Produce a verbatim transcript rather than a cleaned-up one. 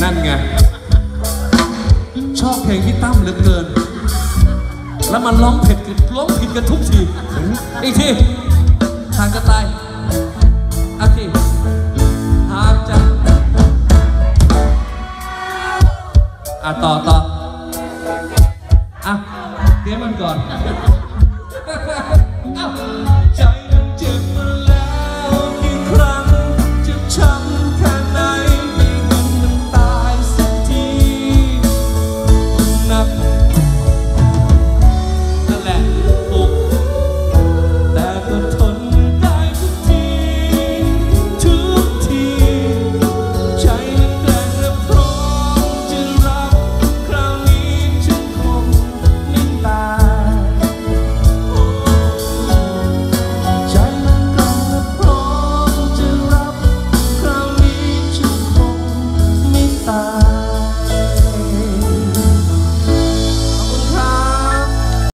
นั่นไงชอบเพลงที่ตั้มเหลือเกินแล้วมันร้องผิดร้องผิดกันทุกทีอีกทีทางจะตายอาทีหากจะอ่ะต่อต่ออ่ะเตรียมมันก่อน